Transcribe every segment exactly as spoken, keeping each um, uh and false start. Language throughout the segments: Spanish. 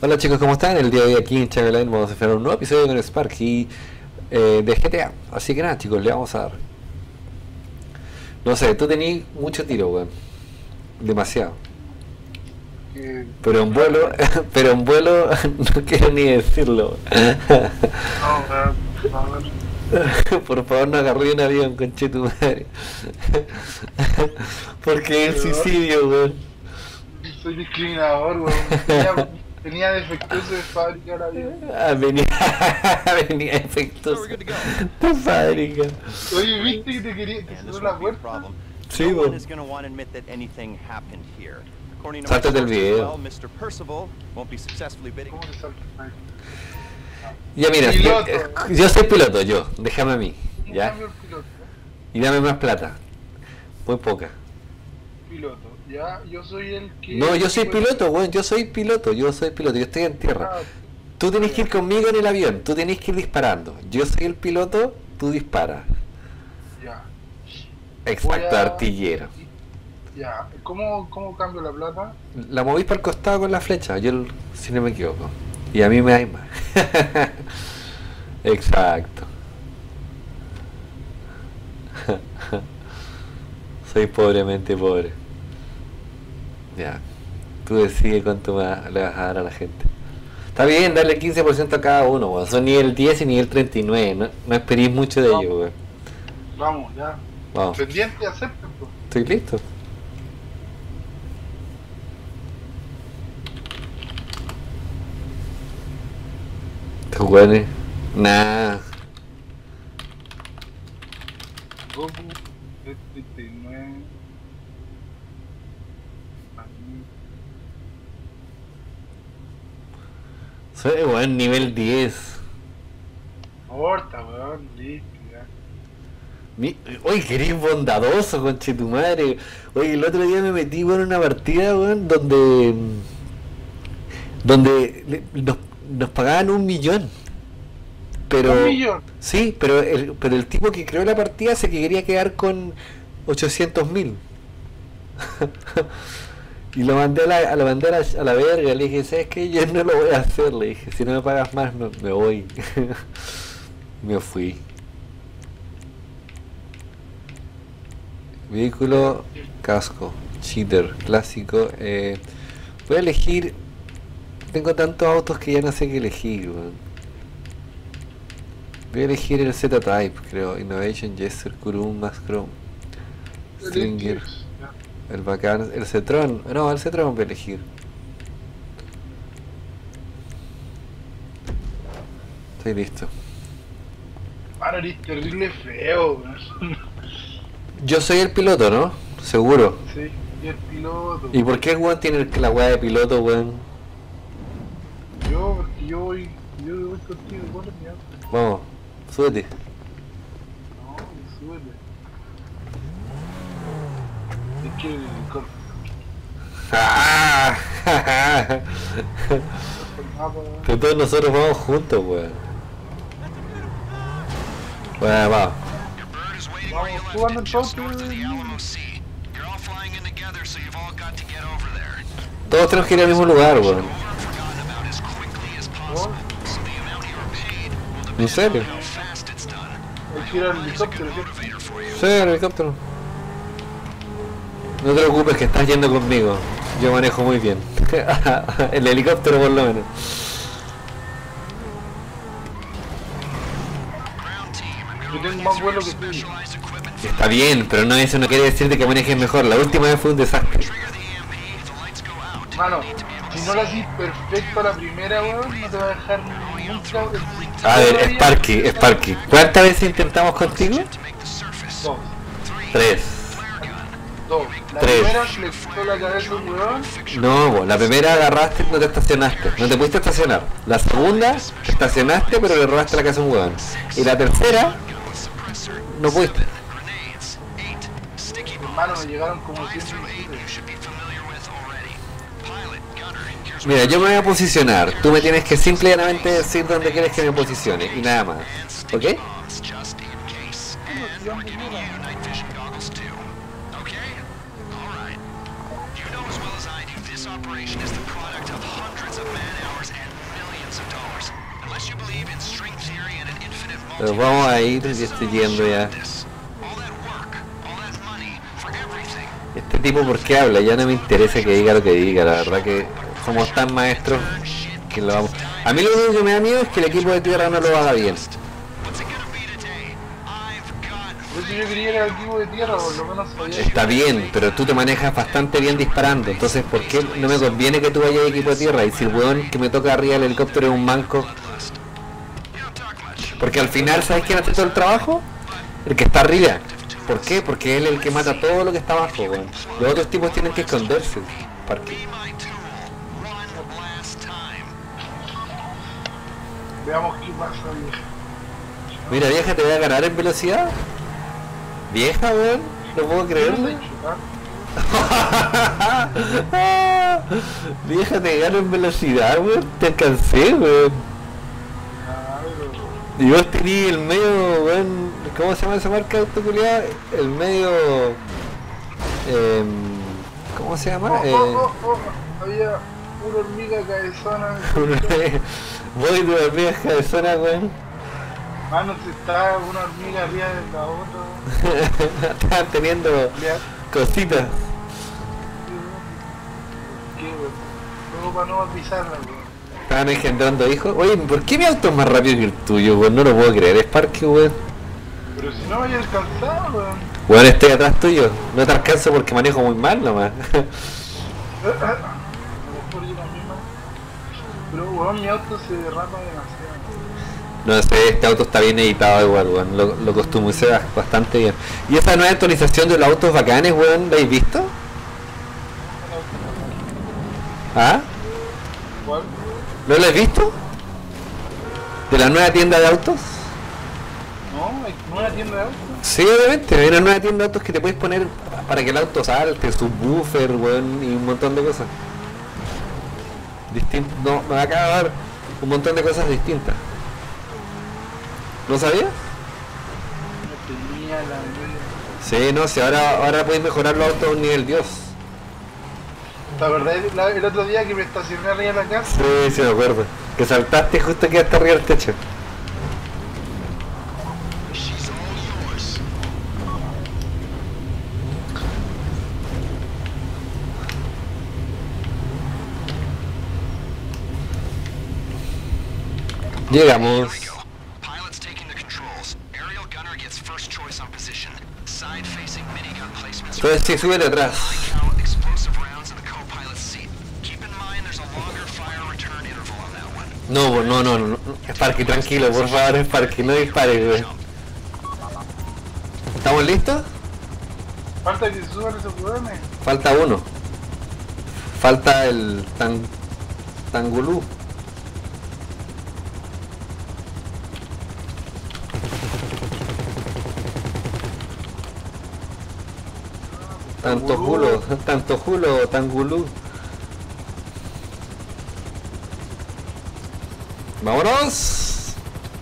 Hola chicos, ¿cómo están? El día de hoy aquí en Chagaline vamos a hacer un nuevo episodio con el Sparky eh, de G T A. Así que nada chicos, le vamos a dar. No sé, tú tenés mucho tiro, weón. Demasiado. Que, Pero en vuelo, pero en vuelo no quiero ni decirlo. no, weón, a ver. Por favor no agarré un avión, conche tu madre. Porque es suicidio, weón. Soy discriminador, weón. Tenía, tenía defectuoso de fábrica ahora bien. Ah, venía, venía efectos de fábrica. Oye, viste que te quería, te cerró la puerta. Sí, No one weón. is going to want to admit that anything happened here. According to my Sáltate el sources, video. well, mister Percival won't be successfully bidding. ¿Cómo te salta? Ay. Ya mira, Piloto. eh, yo soy piloto, yo, déjame a mí, ¿Cómo ¿ya? cambio el piloto? Y dame más plata. Muy poca. Piloto, ya, yo soy el que... No, yo soy piloto, weón, yo soy piloto, yo soy piloto, yo estoy en tierra. Ah, Tú tenés que ir conmigo en el avión, tú tenés que ir disparando. Yo soy el piloto, tú disparas. ya, Exacto, Voy a- artillero. ya. ¿Cómo, cómo cambio la plata? La movís para el costado con la flecha, yo el- si no me equivoco. Y a mí me hay más. Exacto. Soy pobremente pobre. Ya. Tú decides cuánto ma- le vas a dar a la gente. Está bien, darle quince por ciento a cada uno, weón. Son nivel diez y nivel treinta y nueve. No, no esperéis mucho de No. ellos, weón. Vamos, ya. Vamos. Pendiente, acepten, pues. Estoy listo. Estos weones. Nah. Goku, treinta y nueve. Soy weón nivel diez. Corta, weón, listo, ya. Mi- Oye, que eres bondadoso, conche tu madre. Oye, el otro día me metí weón, en una partida, weón, donde. Donde le- nos, nos pagaban un millón. Pero. Un millón. Sí, pero el, pero el tipo que creó la partida se que quería quedar con ochocientos mil. Y lo mandé a la, a lo mandé a la, a la verga, le dije, ¿sabes qué? Yo no lo voy a hacer, le dije, si no me pagas más me, me voy. Me fui. Vehículo, casco, cheater, clásico. Eh, voy a elegir. Tengo tantos autos que ya no sé qué elegir, weón. Voy a elegir el Z-Type, creo. Innovation, Jester, Kurum, Max Chrome, Stringer, Ya. el bacán, el Cetron. No, el Cetron voy a elegir. Estoy listo. Mano, eres terrible feo, weón. Yo soy el piloto, ¿no? Seguro. Sí, y el piloto. ¿Y por qué el weón tiene el- la weá de piloto, weón? Yo, porque yo voy, yo voy contigo, bueno, ya. Vamos, súbete. No, súbete. Es que el helicóptero, ¡Ah! el mapa, weón. Que todos nosotros vamos juntos, weón. Bueno, vamos. Vamos jugando en Tokio, Todos tenemos que ir al mismo lugar, weón. ¿En serio? hay que ir al helicóptero, ¿cierto? Sí, el helicóptero. No te preocupes que estás yendo conmigo. Yo manejo muy bien. El helicóptero por lo menos. Yo tengo más vuelo que tú. Está bien, pero no, eso no quiere decir de que manejes mejor. La última vez fue un desastre. Mano, si no lo haces perfecto a la primera, weón, no te va a dejar nunca. A ver, Sparky, Sparky. ¿Cuántas veces intentamos contigo? Dos, Tres. dos. La Tres. primera se le explotó la cabeza a un weón. No, vos, la primera agarraste y no te estacionaste. No te pudiste estacionar. La segunda, te estacionaste pero le robaste la casa a un huevón. Y la tercera, no pudiste. Hermano, me llegaron como cien misiles. Mira, yo me voy a posicionar. Tú me tienes que simplemente decir dónde quieres que me posicione. Y nada más. ¿Ok? This operation is the product of hundreds of man hours and millions of dollars. Unless you believe in string theory and an infinite Pero vamos a ir, yo estoy yendo ya. all that work, all that money for everything. Este tipo, ¿por qué habla? Ya no me interesa que diga lo que diga, la verdad que somos tan maestros que lo vamos... A mí lo único que me da miedo es que el equipo de tierra no lo haga bien. What's it gonna be today? I've got Por eso yo quería ir al equipo de tierra, por lo menos sabía que- Está bien, pero tú te manejas bastante bien disparando, entonces ¿por qué no me conviene que tú vayas a equipo de tierra? Y si el weón que me toca arriba del helicóptero es un manco... Porque al final, ¿sabes quién hace todo el trabajo? El que está arriba. ¿Por qué? Porque él es el que mata todo lo que está abajo, weón. Los otros tipos tienen que esconderse. Parque. my tool one last time. Veamos qué pasa, vieja. Mira, vieja, te voy a ganar en velocidad. Vieja, weón. No puedo creerlo. Vieja, te gano en velocidad, weón. Te alcancé, weón. Y vos tenías el medio, weón. ¿Cómo se llama esa marca de auto culiado? El medio... Eh, ¿Cómo se llama? Oh, Eh, oh, oh, oh, había una hormiga cabezona. vos y tu hormiga cabezona, weón. Mano, si está una hormiga arriba de la otra. Estaban teniendo Ya. cositas. ¿Qué, weón? Luego para no pisarla, weón. Estaban engendrando hijos. Oye, ¿por qué mi auto es más rápido que el tuyo, weón? No lo puedo creer. Es parque, weón. Pero si no vaya alcanzado, weón. Weón, estoy atrás tuyo. No te alcanzo porque manejo muy mal nomás. A lo mejor yo también, man. Pero, weón, mi auto se derrapa demasiado. No sé, este auto está bien editado igual, weón. Lo, lo customicé bastante bien. ¿Y esta nueva actualización de los autos bacanes, weón? ¿La habéis visto? ¿Ah? ¿Cuál? ¿No la has visto? ¿De la nueva tienda de autos? No, hay una tienda de autos. Sí, obviamente, hay una nueva tienda de autos que te puedes poner para que el auto salte, subwoofer, weón, y un montón de cosas. Distin no, me acaba de dar un montón de cosas distintas. ¿No sabías? No tenía la media. Sí, no, si ahora, ahora puedes mejorar los autos a un nivel Dios. ¿Te acordás la- el otro día que me estacioné arriba de la casa? Sí, sí me acuerdo. Que saltaste justo aquí hasta arriba del techo. She's all yours. Llegamos. Pilot's taking the controls. Aerial gunner gets first choice on position. Side-facing minigun placements. Entonces sí, súbete atrás. Count explosive rounds in the co-pilot's seat. Keep in mind there's a longer fire return interval on that one. No, po, no, no, no, no. Sparky, tranquilo, por favor, Sparky, no dispares, güey. ¿Estamos listos? Falta que se suban esos hueones. Falta uno. Falta el tan... Tangulú. Tanto julo, tanto julo, tangulú. ¡Vámonos!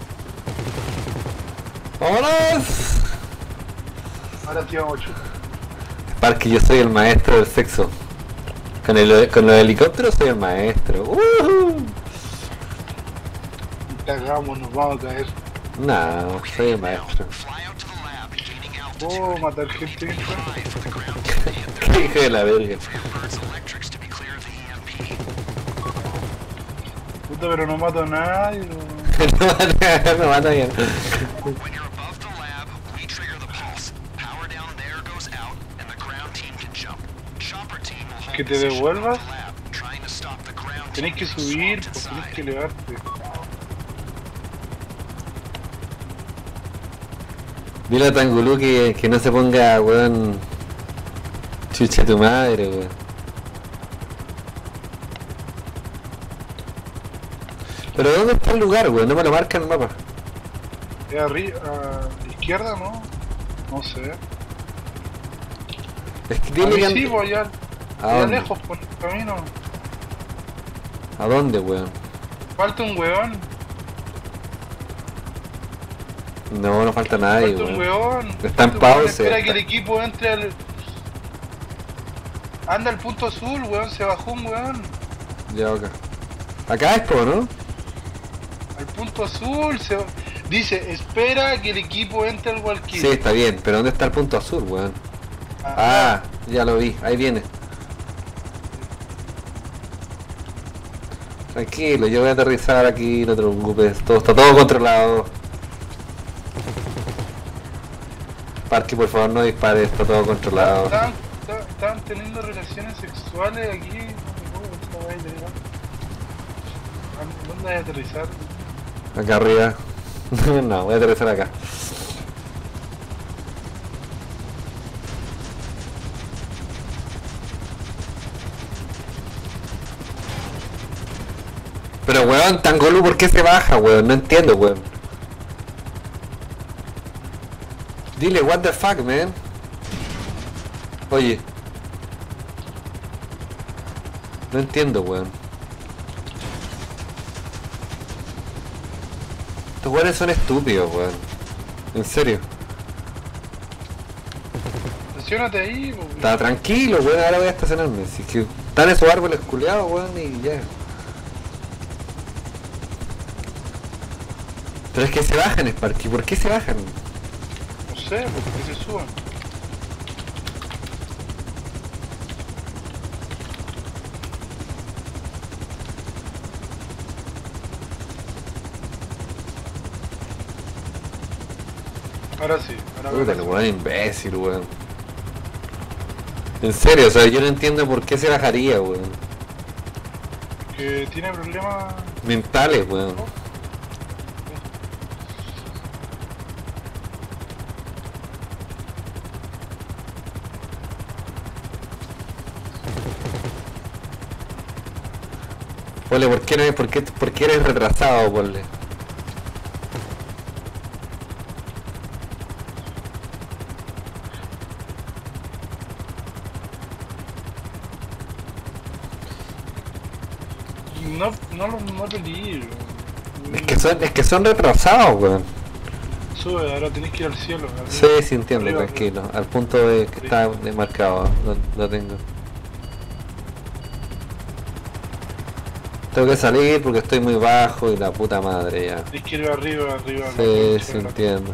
¡Vámonos! Ahora sí vamos chuta. Parque, yo soy el maestro del sexo. Con, el, con los helicópteros soy el maestro. ¡Uh! Cagamos, nos vamos a caer. No, soy el maestro. Fly out to the lab, gaining altitude. Oh, matar gente. Five for the ground to the E M P. Qué hijo de la verga. Birds electrics to be clear of the E M P. Puta, pero no mato a nadie. No. No mata, no mata bien. When you're above the lab, we trigger the pulse. Power down there goes out, and the ground team can jump. Chopper team will hold ¿Que te position devuelvas? above the lab, trying to stop the ground Tenés team que from subir, swamped pues tenés inside. que elevarte. Dile a Tangulú que, que no se ponga, weón. Chucha tu madre, weón. Pero ¿dónde está el lugar, weón? No me lo marca en el mapa. Es arriba, a la izquierda, ¿no? No sé. Es que A dile mí que sí, and- pues allá, ¿A allá dónde? lejos por el camino. ¿A dónde, weón? Falta un weón. No, no falta nadie, Falta un weón. weón. Está en Falta un weón, pausa. Espera que el equipo entre al... Anda al punto azul, weón, se bajó un weón. Ya, acá. Acá es po, ¿no? Al punto azul se... Dice, espera que el equipo entre al Valkyrie. Sí, está bien, pero ¿dónde está el punto azul, weón? Ah, ya lo vi, ahí viene. Tranquilo, yo voy a aterrizar aquí, no te preocupes, todo, está todo controlado. Parque, por favor, no dispare, está todo controlado. Estaban, estaban teniendo relaciones sexuales aquí. No voy a aterrizar. ¿Dónde vas a aterrizar? Acá arriba. No, voy a aterrizar acá. Pero weón, Tangolu, ¿por qué se baja, weón? No entiendo, weón. Dile, what the fuck, man. Oye. No entiendo, weón. Estos weones son estúpidos, weón. En serio. Estacionate ahí, weón. Está tranquilo, weón, ahora voy a estacionarme. Si es que están esos árboles culiados, weón, y ya. Pero es que se bajan, Sparky, ¿por qué se bajan? No sé, porque se suban. Ahora sí, ahora Puta, veo el la- weón imbécil, weón. En serio, o sea, yo no entiendo por qué se bajaría, weón. que tiene problemas. Mentales, weón. Ponle, ¿por qué, no, por, qué, ¿por qué eres retrasado, ponle? No, no, lo- no peligro. Es que son, es que son retrasados, weón. Sube, ahora tenés que ir al cielo. arriba. Sí, sí entiendo, Arriba, tranquilo. Al punto de que está marcado, lo, lo tengo. Tengo que salir porque estoy muy bajo y la puta madre ya. Tenés que ir arriba, arriba. Sí, arriba, sí arriba. entiendo.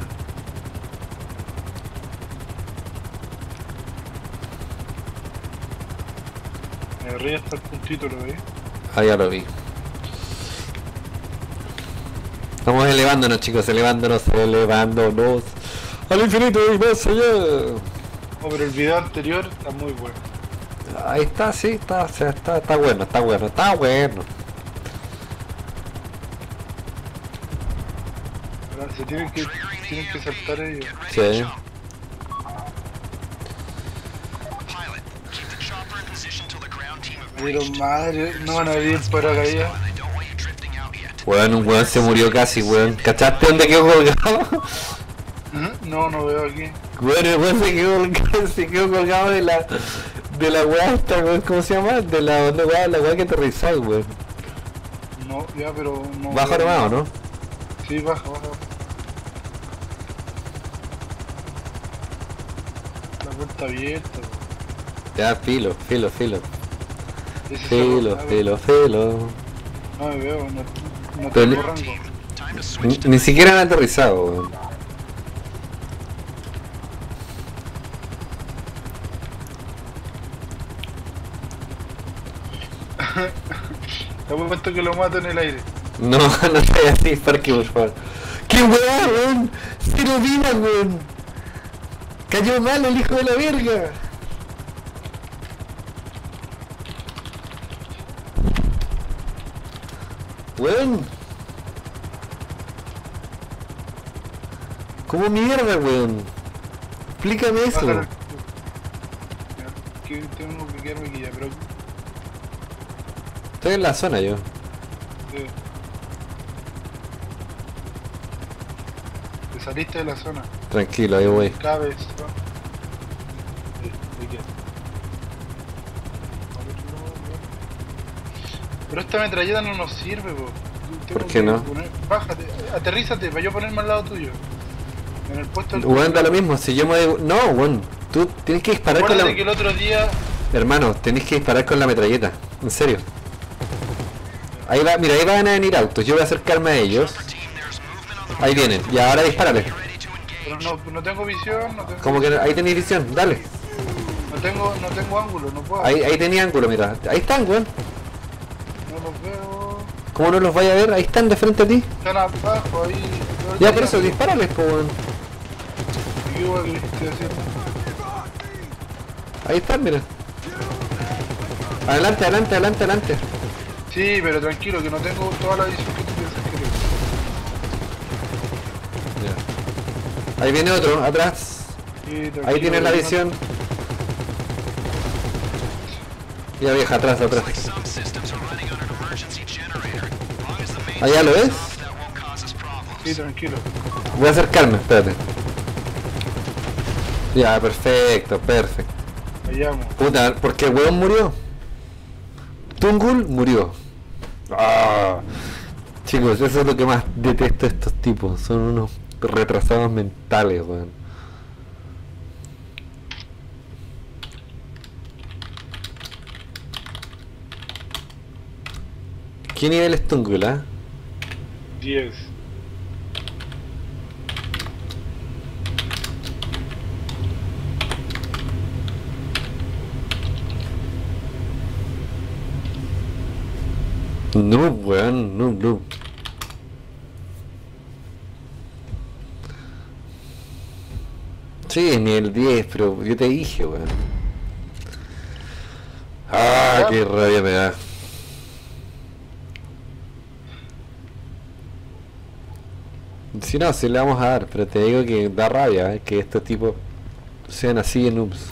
Arriba está el puntito, ¿lo ves? Ah, ya lo vi. Estamos elevándonos, chicos, elevándonos, elevándonos al infinito y más allá. Oh, pero el video anterior está muy bueno. Ahí está, sí, está, o sea, está, está bueno, está bueno, está bueno. Ahora se tienen que, tienen que saltar ellos. Sí. Pilot, keep the chopper in position till the ground team have Pero breached. madre, no van a venir para paracaídas. I don't want you drifting out yet. Weón, un weón se murió casi, weón. ¿Cachaste dónde quedó colgado? No, no veo aquí. Weón, el weón se quedó colgado, se quedó colgado de la... De la weá esta, weón, ¿cómo se llama? De la, la weá, la weá que aterrizó, weón. No, ya, pero no. Baja veo. nomás, ¿o no? Sí, baja, baja. La puerta abierta. weón. Ya, filo, filo, filo. Ese Filo, cerro, filo, filo. No me veo, no, no Pero tengo ni- rango. Time to Ni, switch to ni siquiera han aterrizado, weón. Te apuesto que lo mato en el aire. No, no seas así, Sparky, por favor. ¡Qué weá, weón! ¡Cero vida, weón! ¡Cayó mal el hijo de la verga! Weón. ¿Cómo mierda, weón? Explícame eso. Bájalo. Ya, que tengo que quedarme aquí ya, pero. Estoy en la zona yo. eh, Te saliste de la zona. Tranquilo, ahí voy. Cabes. ¿no? Eh, ¿de qué? Pero esta metralleta no nos sirve, po. Tengo ¿Por qué que no? poner- Bájate, aterrízate, para yo ponerme al lado tuyo. En el puesto del... Weón, da lo mismo. Si yo me... No, weón. Tú tienes que disparar con Acuérdate la... que el otro día, Hermano, tenéis que disparar con la metralleta. En serio. Ahí va, mira, ahí van a venir autos. Yo voy a acercarme a ellos. Ahí vienen. Y ahora dispárale. Pero no, no tengo visión, no tengo... Como que ahí tenéis visión, dale. No tengo, no tengo ángulo, no puedo. Ahí, ahí tenía ángulo, mira. Ahí están, weón. No los veo. ¿Cómo no los vaya a ver? Ahí están de frente a ti. Están abajo, ahí. Ya, por eso, dispárales, po, weón. ¿Qué hubo que estoy haciendo? Ahí están, mira. Adelante, adelante, adelante, adelante. Sí, pero tranquilo, que no tengo toda la visión que tú piensas que tengo. Ya. Ahí viene otro, atrás. Sí, tranquilo, Ahí tienes la no- visión. Ya vieja, atrás, atrás. Some systems are running on an emergency generator. As long as the main Allá lo ves. off, that won't cause us problems. Sí, tranquilo. Voy a acercarme, espérate. Ya, perfecto, perfecto. Allá vamos. Puta, porque el weón murió. Tungul murió. Ah. Chicos, eso es lo que más detesto de estos tipos. Son unos retrasados mentales, weón. ¿Qué nivel es Tungul, ah? diez. Noob, weón, noob, noob. Sí, es nivel diez, pero yo te dije, weón. Ah, qué rabia me da. Si no, si le vamos a dar, pero te digo que da rabia, eh, que estos tipos sean así de noobs.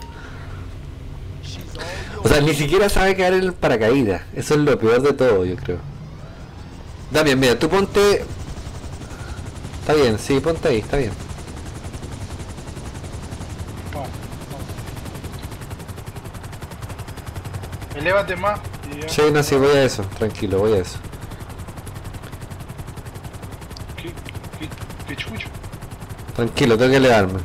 O sea, ni siquiera sabe caer en el paracaídas. Eso es lo peor de todo, yo creo. Damián, mira, tú ponte... Está bien, sí, ponte ahí, está bien. Vamos, vamos. Elévate más y ya. Sí, no, sí, voy a eso, tranquilo, voy a eso. ¿Qué, qué, qué chucho? Tranquilo, tengo que elevarme.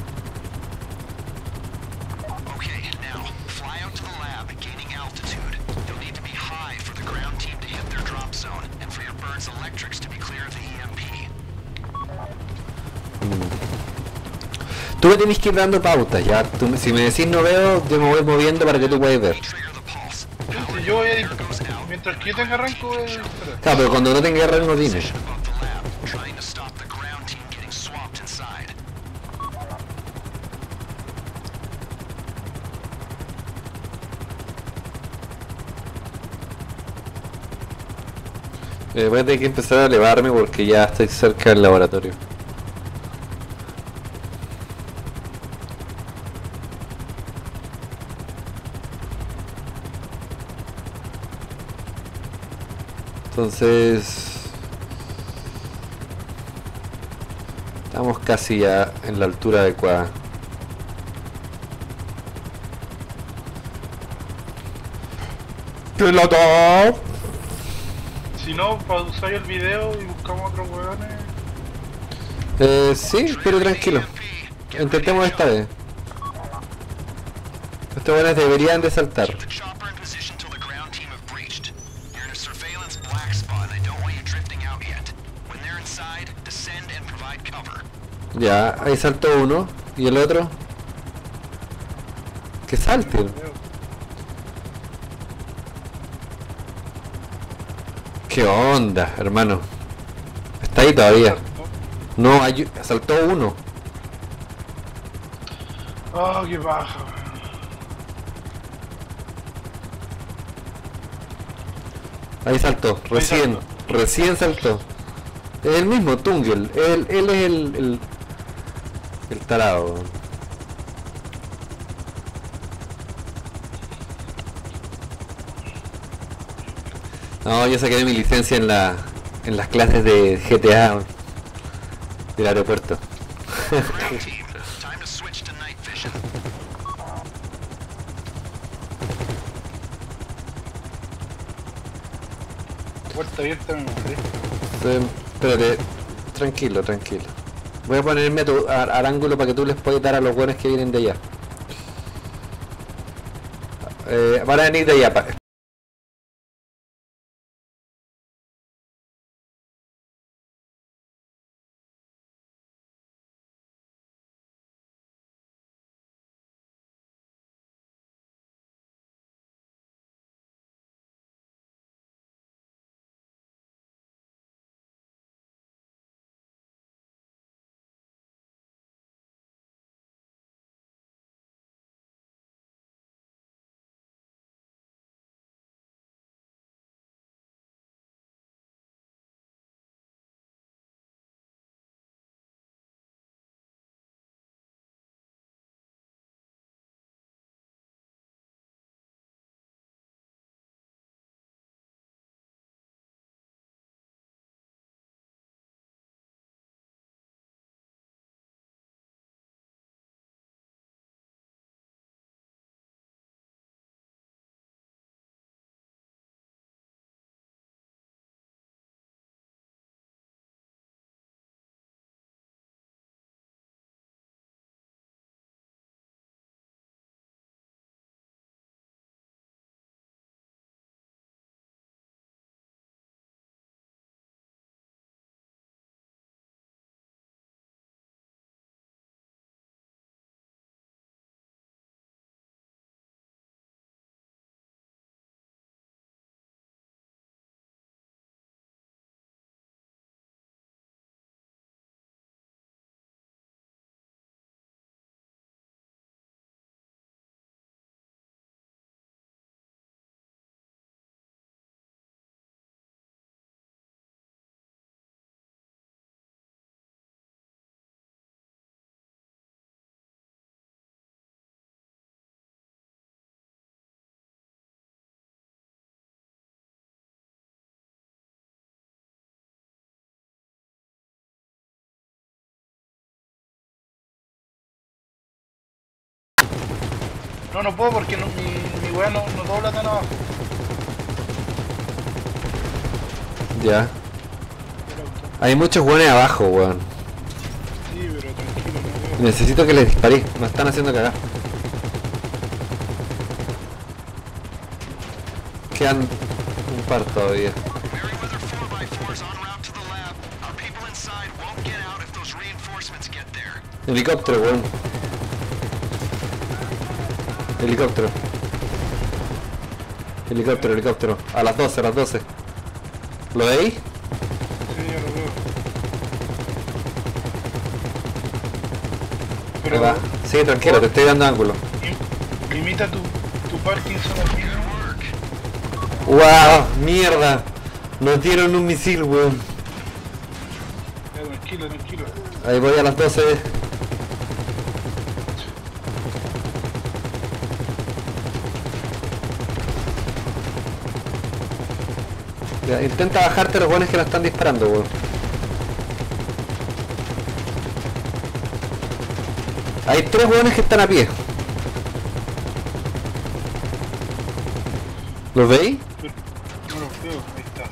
Okay, now, fly out to the lab, gaining altitude. You'll need to be high for the ground team to hit their drop zone, and for your bird's electrics to be clear of the E M P. Tú me tenés que ir dando pautas, ya. Tú, si me decís no veo, yo me voy moviendo para que tú puedas ver. Trigger the pulse. Si yo voy a ir, mientras que yo tenga arranco, voy a disparar. Claro, pero cuando no tenga rango, dime. Position above the lab, trying to stop the ground team getting swapped inside. Eh, voy a tener que empezar a elevarme porque ya estoy cerca del laboratorio. Entonces... Estamos casi ya en la altura adecuada. ¡Pelota! Si no, pausáis el video y buscamos otros hueones. Eh, sí, pero tranquilo. Intentemos esta vez. Estos buenos deberían de saltar. Keep the chopper in position till the ground team have breached. You're in a surveillance black spot, and I don't want you drifting out yet. When they're inside, descend and provide cover. Ya, ahí saltó uno. ¿Y el otro? Que salten. ¿Qué onda, hermano? Está ahí todavía. No, hay... saltó uno. Oh, qué baja, weón. Ahí saltó, recién, saltó. recién saltó. Es el mismo Tungel, él, él es el, el, el tarado. No, yo saqué mi licencia en la en las clases de G T A del aeropuerto. Ground team, time to switch to night vision. Puerta abierta, me mostré. Eh, Espérate, tranquilo, tranquilo. Voy a ponerme a tu, a- al ángulo para que tú les puedas dar a los buenos que vienen de allá. Eh, van a venir de allá. Pa. No, no puedo porque no, mi, mi weá no, no dobla tan abajo. Ya. Hay muchos weones abajo, weón. Sí, pero tranquilo, no veo. Necesito que les disparé, me están haciendo cagar. Quedan un par todavía. Merryweather four by four is en route to the lab. Our people inside won't get out if those reinforcements get there. Helicóptero, weón. Helicóptero. Helicóptero, helicóptero. A las doce, a las doce. ¿Lo veis? Sí, ya lo veo. Ahí Pero va. Sí, tranquilo, te estoy dando ángulo. im- limita tu, tu Parkinson aquí, ¿no? ¡Wow! ¡Mierda! Nos dieron un misil, weón. Ya, tranquilo, tranquilo. Ahí voy a las doce. Ya, intenta bajarte los buenos que nos están disparando, weón. Hay tres buenos que están a pie. ¿Los veis? Pero no lo veo, ahí está.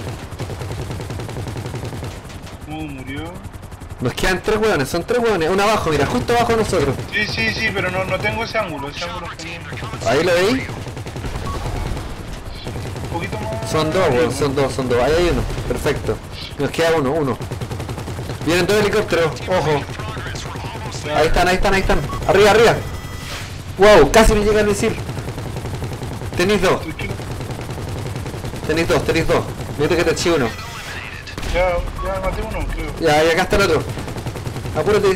¿Cómo murió? Nos quedan tres hueones, son tres hueones. Uno abajo, mira, justo abajo de nosotros. Sí, sí, sí, pero no, no tengo ese ángulo, ese ángulo es como Ahí lo veis. un poquito más. Son dos, weón, son dos, son dos. Ahí hay uno, perfecto. Nos queda uno, uno. Vienen dos helicópteros, ojo. Ahí están, ahí están, ahí están. Arriba, arriba. Wow, casi me llega el misil. Tenéis dos, Tranquilo. tenéis dos, tenéis dos. Mira que te eché uno. Ya, ya maté uno, creo. Ya, y acá está el otro. Apúrate.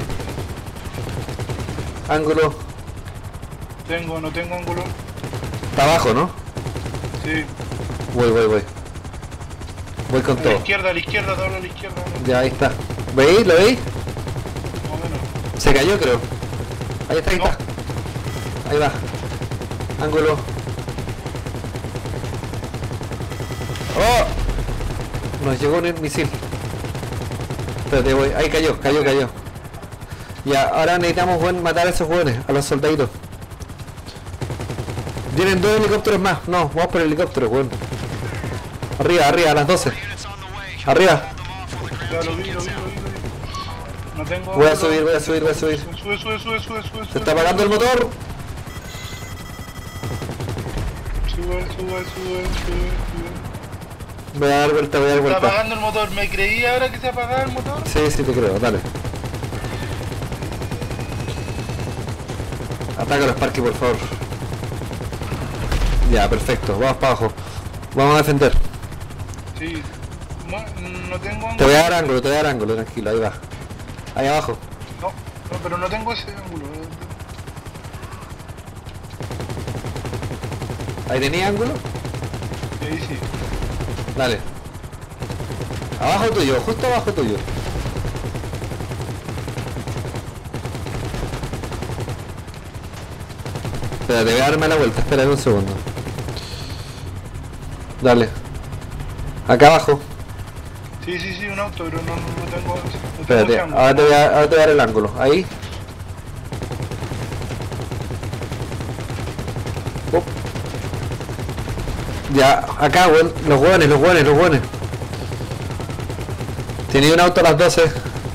Ángulo. Tengo, no tengo ángulo. Está abajo, ¿no? Sí. Voy, voy, voy. Voy con A la todo. izquierda, a la izquierda, dobla a la izquierda. ¿no? Ya, ahí está. ¿Veis? ¿Lo veis? Más o menos. Se cayó, creo. Ahí está, ahí No. está. Ahí va. Ángulo. ¡Oh! Nos llegó un misil. Espérate, voy. Ahí cayó, cayó, cayó. Ya, ahora necesitamos, weón, matar a esos jóvenes, a los soldaditos. Vienen dos helicópteros más. No, vamos por el helicóptero, weón. Arriba, arriba, a las doce. Arriba. Ya lo vi, lo vi, lo vi, lo vi. No tengo Voy a ángulo. subir, voy a subir, voy a subir. Sube, sube, sube, sube, sube, sube. Se está apagando el motor. sube, sube, sube, sube, sube. Voy a dar vuelta, voy a dar Está vuelta. apagando el motor, ¿me creí ahora que se apagaba el motor? Sí, sí te creo, dale. Ataca los parques, por favor. Ya, perfecto, vamos para abajo. Vamos a defender. Sí. No, no tengo ángulo. Te voy a dar ángulo, te voy a dar ángulo, tranquilo, ahí va. Ahí abajo. No, no, pero no tengo ese ángulo. Ahí tenía ángulo. Y ahí sí. Dale. Abajo tuyo, justo abajo tuyo. Espérate, voy a darme la vuelta, espérate un segundo. Dale. Acá abajo. Sí, sí, sí, un auto, pero no, no, no tengo. No tengo Espérate, ese ángulo. ahora te, voy a, ahora te voy a dar el ángulo. Ahí. Up. Ya, acá, weón. Los hueones, los hueones, los hueones. Tenía un auto a las doce.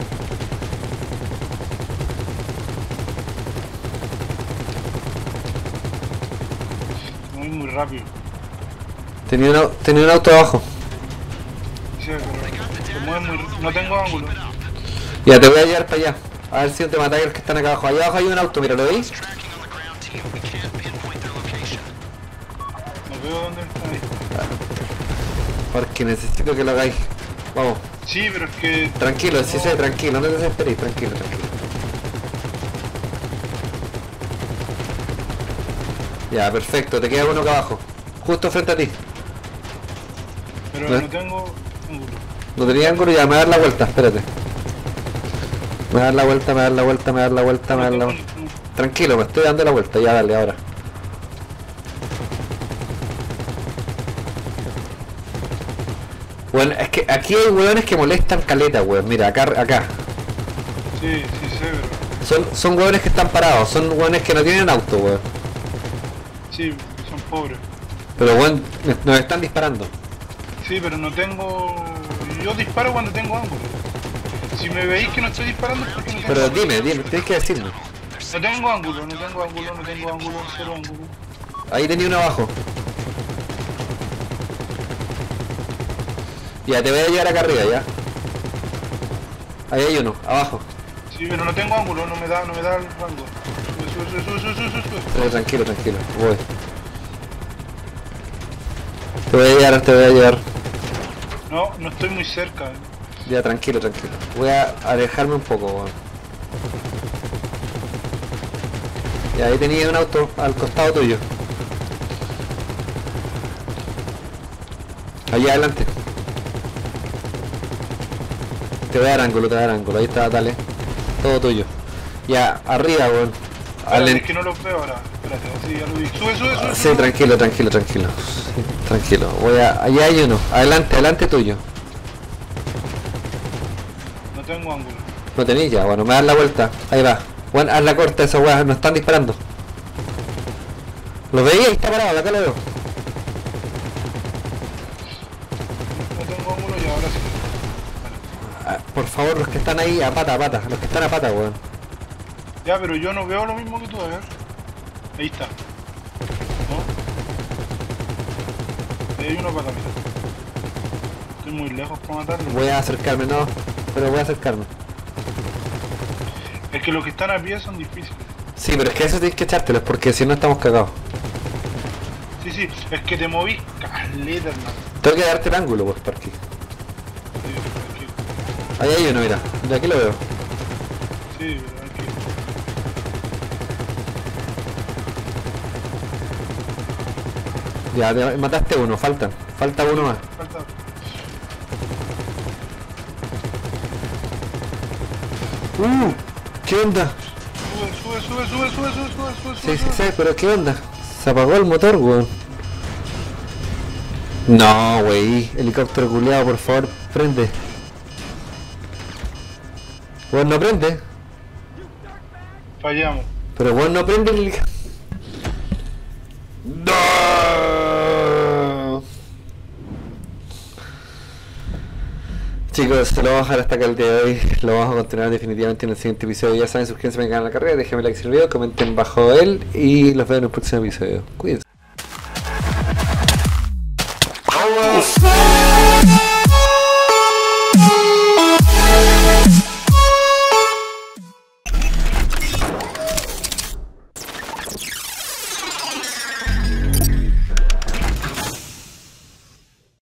Muy, muy rápido. Tenía un, au- tenía un auto abajo. Sí, pero se mueve muy. No tengo ángulo. Ya, te voy a llevar para allá. A ver si no te matáis los que están acá abajo. Allá abajo hay un auto, mira, ¿lo veis? Tracking on the ground team. We can't pinpoint their location. No veo dónde está ahí. Porque necesito que lo hagáis. Vamos. Sí, pero es que. Tranquilo, sí no- sé, tranquilo, no te desesperéis, tranquilo, tranquilo. Ya, perfecto, te queda uno acá abajo. Justo frente a ti. Pero ¿Eh? no tengo ángulo. No tenía ángulo, ya me voy a dar la vuelta, espérate. Me voy a dar la vuelta, me voy a dar la vuelta, me voy a dar la vuelta, me voy a dar la No vuelta. tengo- Tranquilo, me estoy dando la vuelta, ya dale ahora. Bueno, es que aquí hay hueones que molestan caleta, weón. Mira, acá, acá. Sí, sí sé, pero. Son, son hueones que están parados, son hueones que no tienen auto, weón. Sí, son pobres. Pero weón, nos están disparando. Sí, pero no tengo. Yo disparo cuando tengo ángulo. Si me veis que no estoy disparando es porque no tengo Pero ángulo. dime, dime, tienes que decirme. No tengo ángulo, no tengo ángulo, no tengo ángulo, cero ángulo. Ahí tenía uno abajo. Ya, te voy a llevar acá arriba, ya. Ahí hay uno, abajo. Sí, pero no tengo ángulo, no me da, no me da el rango. Sube, sube, sube, sube, sube, sube. Pero tranquilo, tranquilo, voy. Te voy a llevar, te voy a llevar. No, no estoy muy cerca. eh. Ya, tranquilo, tranquilo. Voy a alejarme un poco, weón. Ya, ahí tenía un auto al costado tuyo. Allá adelante. Te voy a dar ángulo, te voy a dar ángulo. Ahí está, dale. Todo tuyo. Ya, arriba, weón. Al Espérate, en- es que no lo veo ahora. Espérate, sí, ya lo vi. Sube, sube, sube. Sí, sube. tranquilo, tranquilo, tranquilo. Sí, tranquilo. Voy a... Allá hay uno. Adelante, adelante tuyo. No tengo ángulo. No tenéis ya, bueno, me das la vuelta. Ahí va. Bueno, haz la corta, esos weas nos están disparando. ¿Lo veis? Ahí está parado, acá lo veo. No tengo ángulo y ahora sí. Ah, por favor, los que están ahí a pata, a pata. Los que están a pata, weón. Ya, pero yo no veo lo mismo que tú, a ver. Ahí está. ¿No? Ahí hay uno para acá, mira. Estoy muy lejos para matarlo. Voy a acercarme, no. Pero voy a acercarme. Es que los que están a pie son difíciles. Sí, pero es que eso tienes que echártelos porque si no estamos cagados. Sí, sí, es que te moví caleta, hermano. Tengo que darte el ángulo, pues, Parky. Sí, es que- Ahí hay uno, mira. De aquí lo veo. Sí, pero es que... Ya, te- mataste uno, faltan. Falta uno más. Falta... Uh, ¿qué onda? Sube, sube, sube, sube, sube, sube, sube, Sí, sube, sí, sube. sí, pero ¿qué onda? Se apagó el motor, weón. No, wey. Helicóptero culeado, por favor, prende. Weón, no prende. Fallamos. Pero weón, no prende el helicóptero. ¡No! Chicos, se lo vamos a dejar hasta acá el día de hoy. Lo vamos a continuar definitivamente en el siguiente episodio. Ya saben, suscríbanse a mi canal de la carrera, déjenme like si el video, comenten bajo él y los veo en el próximo episodio. Cuídense. Chao.